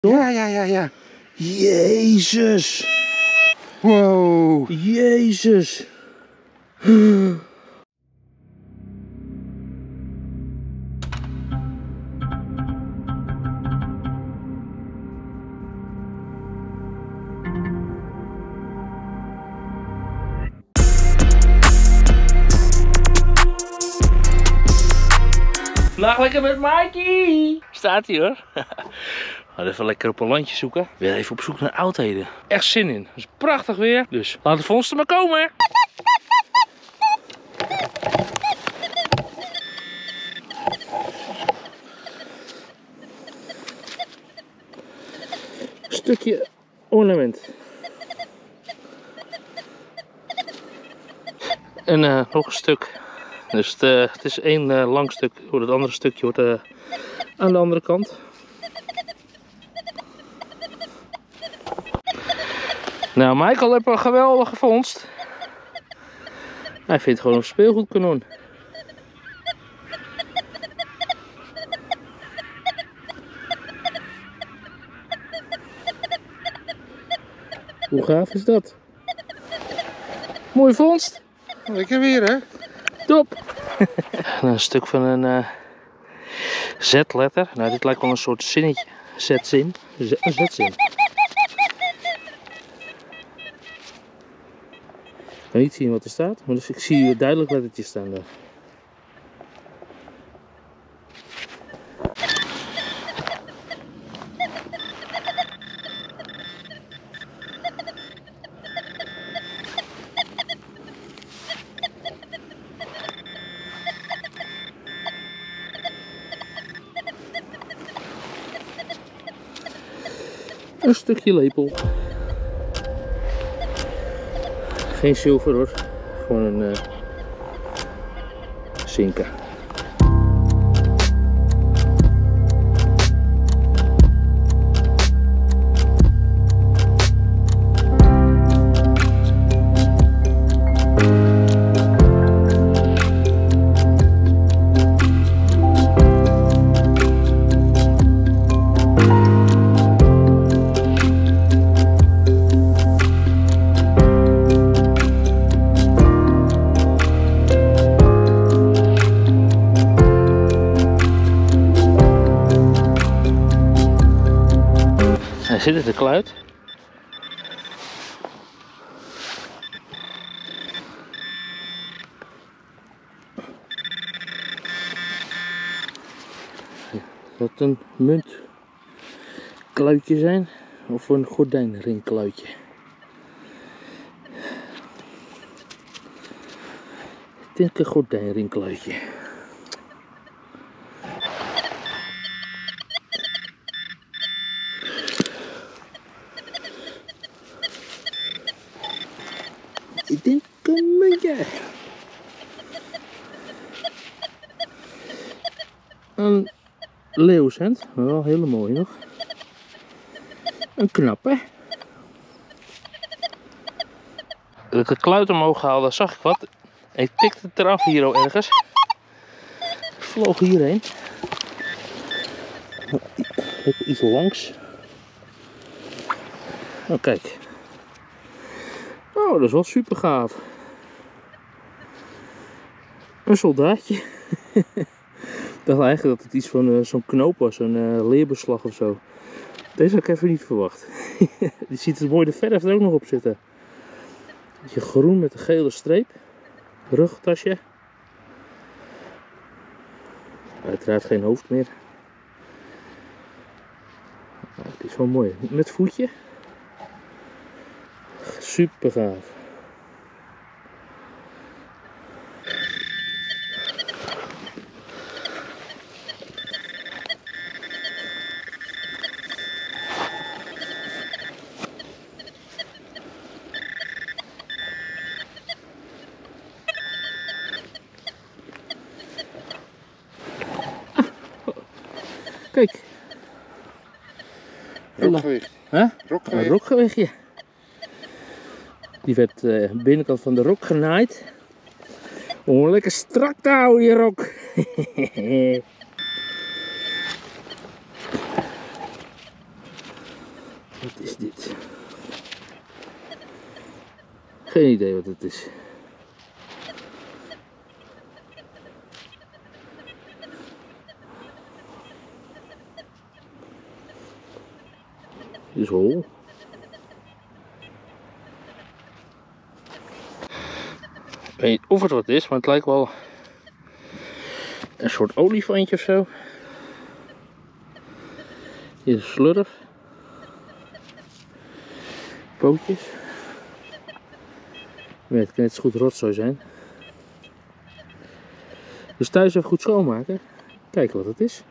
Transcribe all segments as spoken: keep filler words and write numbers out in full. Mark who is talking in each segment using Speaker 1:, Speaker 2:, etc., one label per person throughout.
Speaker 1: Ja, ja, ja, ja.
Speaker 2: Jezus.
Speaker 1: Wow.
Speaker 2: Jezus. Vandaag lekker met Mikey. Staat hij hoor. We gaan even lekker op een landje zoeken. Weer even op zoek naar oudheden. Echt zin in. Het is prachtig weer. Dus laat de vondsten maar komen. Een stukje ornament. En uh, nog een stuk. Dus het, uh, het is één uh, lang stuk. Het andere stukje wordt uh, aan de andere kant. Nou, Michael heeft een geweldige vondst. Hij vindt gewoon een speelgoedkanon. Hoe gaaf is dat? Mooie vondst.
Speaker 1: Lekker weer, hè?
Speaker 2: Top. Een stuk van een uh, Z-letter. Nou, dit lijkt wel een soort zinnetje. Z-zin. Z een Z-zin. Ik kan niet zien wat er staat, maar dus ik zie duidelijk lettertjes staan daar. Een stukje lepel. Geen zilver hoor, gewoon een uh, zinken. Zit het de kluit? Dat een muntkluitje zijn of een gordijnringkluitje? Ik denk een gordijnringkluitje. Ik denk een muntje. Een leeuwcent, wel hele mooi nog. Een knappe. Toen ik de kluit omhoog haalde, zag ik wat. En ik tikte het eraf hier al ergens. Ik vloog hierheen. Even iets langs. Oh kijk. Oh, dat is wel super gaaf. Een soldaatje. Ik dacht eigenlijk dat het iets van uh, zo'n knoop was, zo'n uh, leerbeslag of zo. Deze had ik even niet verwacht. Die ziet er mooi de verf er ook nog op zitten. Beetje groen met een gele streep. Rugtasje. Uiteraard geen hoofd meer. Oh, het is wel mooi. Met voetje. Super gaaf. Ah, oh. Kijk.
Speaker 1: Rokgewicht.
Speaker 2: Huh?
Speaker 1: Rokgewicht.
Speaker 2: Een rokgewichtje. Die werd uh, binnenkant van de rok genaaid. Om lekker strak te houden, die rok. Wat is dit? Geen idee wat het is. Dit is hol. Ik weet niet of het wat is, maar het lijkt wel een soort olifantje of zo. Hier is een slurf. Pootjes. Nee, het kan net zo goed rotzooi zijn. Dus thuis even goed schoonmaken. Kijken wat het is.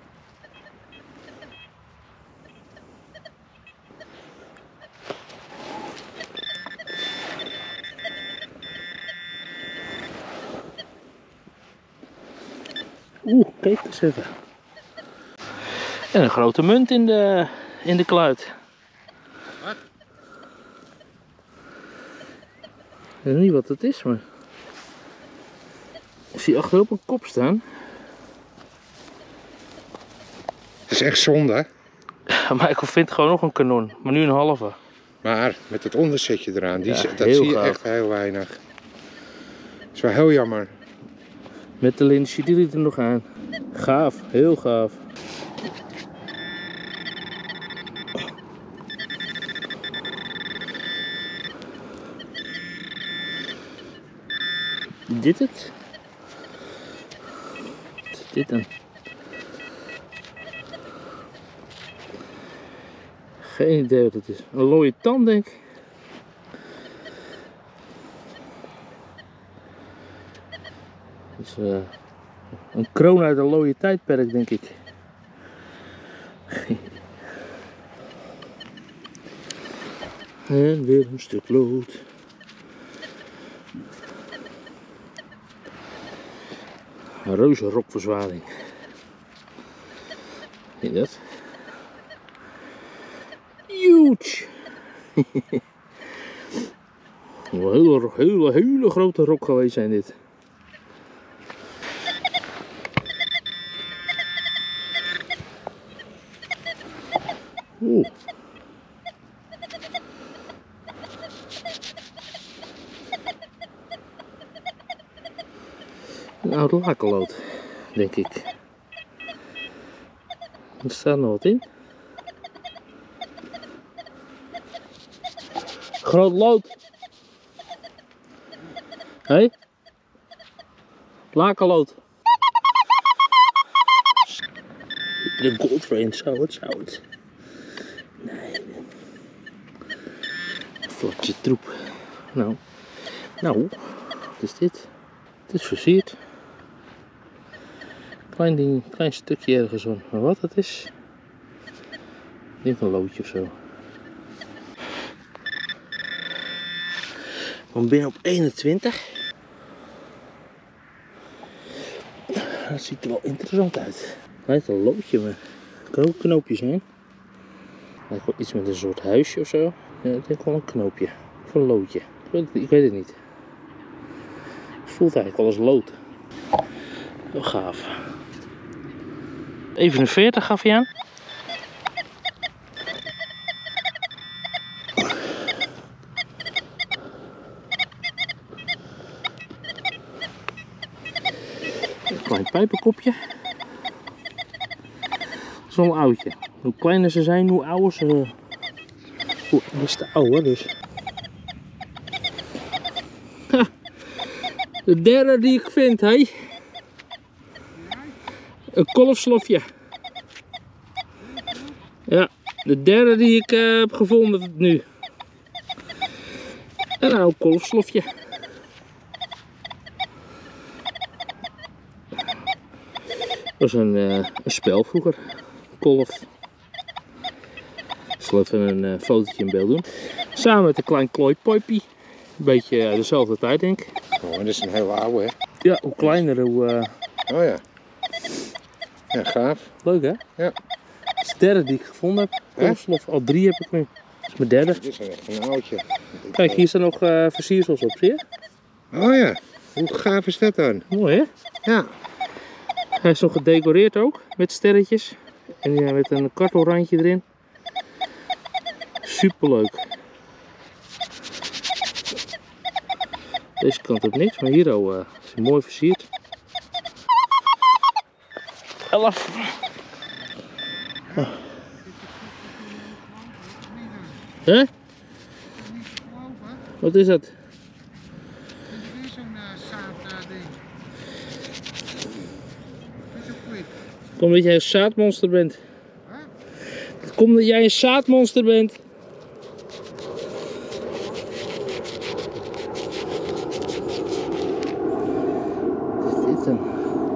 Speaker 2: Oeh, kijk eens even. En een grote munt in de, in de kluit.
Speaker 1: Wat?
Speaker 2: Ik weet niet wat het is, maar ik zie achterop een kop staan.
Speaker 1: Het is echt zonde.
Speaker 2: Michael vindt gewoon nog een kanon, maar nu een halve.
Speaker 1: Maar met het onderzetje eraan, die,
Speaker 2: Ja,
Speaker 1: dat
Speaker 2: heel
Speaker 1: zie je
Speaker 2: gaaf.
Speaker 1: echt heel weinig. Dat is wel heel jammer.
Speaker 2: Met de lintje die er nog aan. Gaaf, heel gaaf. Dit het? Wat is dit dan? Geen idee wat het is. Een looie tand, denk ik. Het is uh, een kroon uit een looie tijdperk, denk ik. En weer een stuk lood. Een reuze rokverzwaring. Zie je dat? Huge! Een hele, hele, hele grote rok geweest zijn dit. Oeh. Een oud lakenlood, denk ik. Er staat nog wat in. Groot lood. Hé? Hey? Lakenlood. De Goldframe, zou het, zou het. Nee. Flatje troep. Nou. Nou. Wat is dit? Het is versierd. Klein ding, klein stukje ergens van. Maar wat het is? Ik denk een loodje of zo. Van binnen op eenentwintig. Dat ziet er wel interessant uit. Het lijkt een loodje, maar het kan ook een knoopje zijn. Het lijkt wel iets met een soort huisje of zo. Ja, ik denk wel een knoopje. Of een loodje. Ik weet het, ik weet het niet. Het voelt eigenlijk wel als lood. Heel gaaf. evenenveertig gaf hij aan. Een klein pijpenkopje. Dat is wel een oudje. Hoe kleiner ze zijn, hoe ouder ze... Hoe is te ouder dus. Ha, de derde die ik vind, hé. Hey. Een kolfslofje. Ja, de derde die ik uh, heb gevonden nu. Een oud kolfslofje. Dat was een, uh, een spel vroeger. Kolf. Ik zal even een uh, fotootje in beeld doen. Samen met een klein klooipijpje. Een beetje uit dezelfde tijd, denk ik.
Speaker 1: Oh, dit is een hele oude, hè?
Speaker 2: Ja, hoe kleiner, hoe... Uh...
Speaker 1: Oh ja. Ja, gaaf.
Speaker 2: Leuk, hè?
Speaker 1: Ja.
Speaker 2: Dat is de derde die ik gevonden heb. Kolfslof, al drie heb ik nu. Dat is mijn derde.
Speaker 1: Dit is echt een oudje.
Speaker 2: Kijk, hier staan nog uh, versiersels op, zie je?
Speaker 1: Oh ja. Hoe gaaf is dat dan?
Speaker 2: Mooi, hè?
Speaker 1: Ja.
Speaker 2: Hij is nog gedecoreerd ook, met sterretjes. En ja, met een kartelrandje erin. Superleuk. Deze kant heb niks, maar hier oh, uh, is hij mooi versierd. elf. Oh. Hè? Wat is dat?
Speaker 1: Dit is weer zo'n zaadding. Dat is ook quick.
Speaker 2: Komt dat jij een zaadmonster bent.
Speaker 1: Huh?
Speaker 2: Het komt dat jij een zaadmonster bent. Wat is dit dan?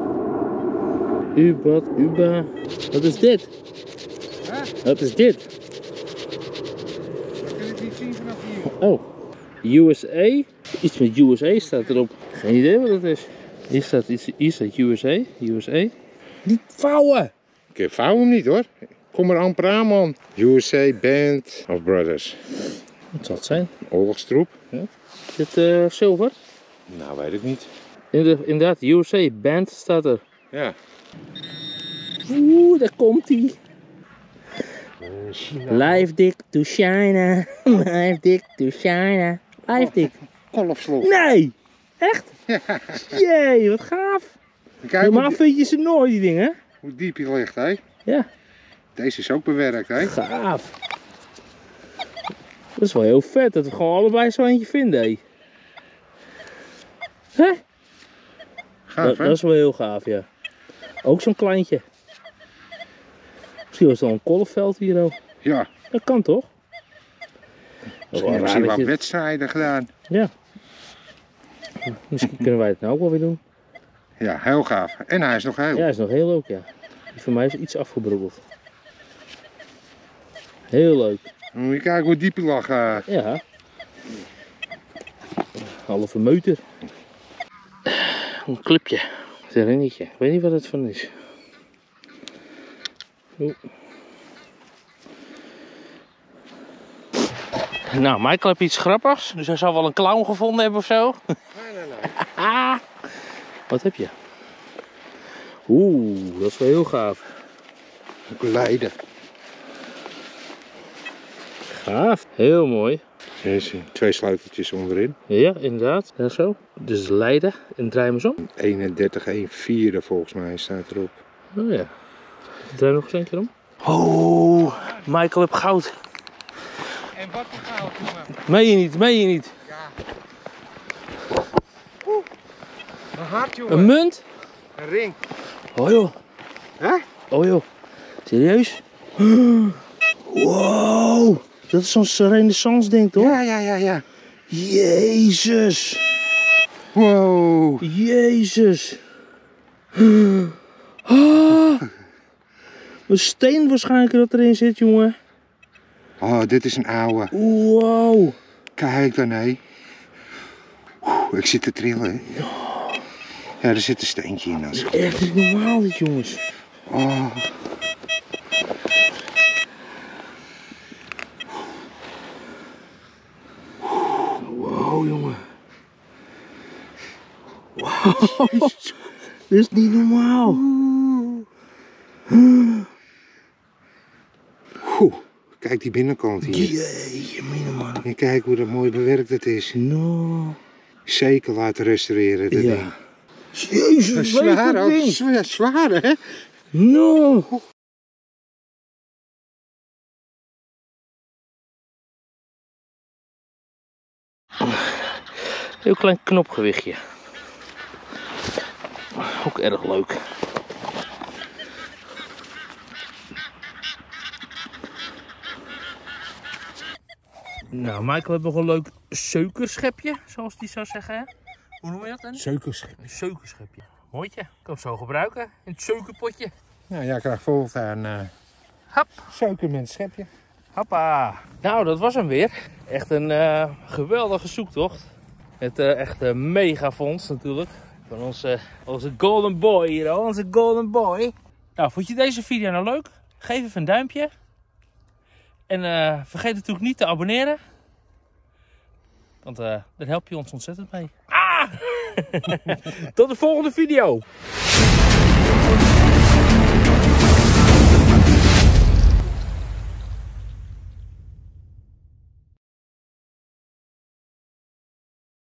Speaker 2: Ubat, Uba. Wat is dit?
Speaker 1: Huh?
Speaker 2: Wat is dit?
Speaker 1: Ik kan het niet zien vanaf hier.
Speaker 2: Oh, U S A. Iets met U S A staat erop. Geen idee wat het is. Hier staat, iets, hier staat U S A. U S A. Niet vouwen!
Speaker 1: Ik vouw hem niet hoor. Kom er amper aan man. U S A Band of Brothers.
Speaker 2: Wat zal het zijn?
Speaker 1: Oorlogstroep.
Speaker 2: Is dit uh, zilver?
Speaker 1: Nou weet ik niet.
Speaker 2: Inderdaad, U S A Band staat er.
Speaker 1: Ja.
Speaker 2: Oeh, daar komt hij.
Speaker 1: China.
Speaker 2: Live dick to China. Live dick to China. Live dick.
Speaker 1: Kolfslof.
Speaker 2: Nee! Echt? Jee, wat gaaf.
Speaker 1: Kijk
Speaker 2: Normaal
Speaker 1: hoe,
Speaker 2: vind je ze nooit, die dingen.
Speaker 1: hoe diep hij ligt hè.
Speaker 2: Ja.
Speaker 1: Deze is ook bewerkt hè.
Speaker 2: Gaaf. Dat is wel heel vet dat we gewoon allebei zo eentje vinden. Hé. Hè?
Speaker 1: Gaaf
Speaker 2: Dat,
Speaker 1: hè.
Speaker 2: dat is wel heel gaaf, ja. Ook zo'n kleintje. Misschien was het al een kolfveld hier ook.
Speaker 1: Ja.
Speaker 2: Dat kan toch?
Speaker 1: Misschien hebben ze wat wedstrijden gedaan.
Speaker 2: Ja. Misschien kunnen wij het nou ook wel weer doen.
Speaker 1: Ja, heel gaaf. En hij is nog heel.
Speaker 2: Ja, hij is nog heel leuk, ja. Die van mij is iets afgebrokkeld. Heel leuk.
Speaker 1: Moet je kijken hoe diep hij lag. Uh.
Speaker 2: Ja. Halve meter. Een clipje. Een ringetje. Ik weet niet wat het van is. Oeh. Nou, Michael heeft iets grappigs. Dus hij zal wel een clown gevonden hebben of zo.
Speaker 1: Nee, nee, nee.
Speaker 2: Wat heb je? Oeh, dat is wel heel gaaf.
Speaker 1: Ook Leiden.
Speaker 2: Gaaf. Heel mooi.
Speaker 1: Deze, twee sleuteltjes onderin.
Speaker 2: Ja, inderdaad. Ja, zo. Dus Leiden. En draai hem eens om.
Speaker 1: eenendertig, een vierde volgens mij staat erop.
Speaker 2: Oh ja. Draai nog eens een keer om. Oh, Michael heeft goud.
Speaker 1: En wat voor goud, jongen?
Speaker 2: Meen je niet, meen je niet.
Speaker 1: Ja. Oeh. Een hart, jongen.
Speaker 2: Een munt?
Speaker 1: Een ring.
Speaker 2: Oh joh.
Speaker 1: Hè?
Speaker 2: Oh joh. Serieus? Wow. Dat is zo'n renaissance ding toch?
Speaker 1: Ja, ja, ja, ja.
Speaker 2: Jezus.
Speaker 1: Wow.
Speaker 2: Jezus. Ah. Een steen waarschijnlijk dat erin zit, jongen.
Speaker 1: Oh, dit is een oude.
Speaker 2: Wow.
Speaker 1: Kijk dan, hé. Oeh, ik zit te trillen, hè. Ja, er zit een steentje in. Als...
Speaker 2: Echt niet normaal dit, jongens.
Speaker 1: Oh.
Speaker 2: Wow, jongen. Wow. Dit is niet normaal.
Speaker 1: Oeh, kijk die binnenkant hier.
Speaker 2: Jeetje, mina man.
Speaker 1: En kijk hoe dat mooi bewerkt het is.
Speaker 2: No.
Speaker 1: Zeker laten restaureren, dat
Speaker 2: Ja.
Speaker 1: ding.
Speaker 2: Jezus, weet
Speaker 1: Zwaar,
Speaker 2: dat
Speaker 1: ook.
Speaker 2: ding.
Speaker 1: Zwaar, zwaar, hè?
Speaker 2: No. Heel klein knopgewichtje. Ook erg leuk. Nou, Michael heeft nog een leuk suikerschepje, zoals die zou zeggen. Hè? Hoe noem je dat dan?
Speaker 1: Suikerschip.
Speaker 2: Een suikerschepje. Mooitje. Ik kan het zo gebruiken in het suikerpotje.
Speaker 1: Nou, jij krijgt voortaan uh,
Speaker 2: Hap.
Speaker 1: suiker met een schepje.
Speaker 2: Hoppa. Nou, dat was hem weer. Echt een uh, geweldige zoektocht. Het uh, echt een mega vondst natuurlijk. Van onze, onze golden boy hier, oh, onze golden boy. Nou, vond je deze video nou leuk? Geef even een duimpje. En uh, vergeet natuurlijk niet te abonneren. Want uh, daar help je ons ontzettend mee. Ah! Tot de volgende video.